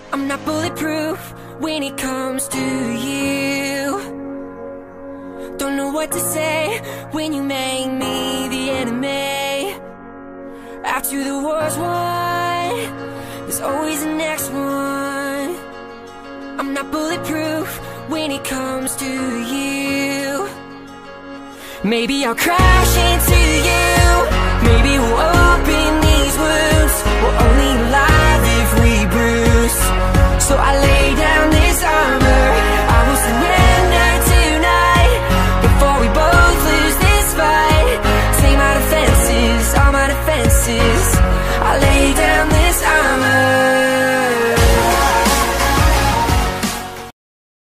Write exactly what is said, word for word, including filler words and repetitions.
I'm not bulletproof when it comes to you. Don't know what to say when you make me the enemy. After the war's won, there's always the next one. I'm not bulletproof when it comes to you. Maybe I'll crash into you. Maybe we'll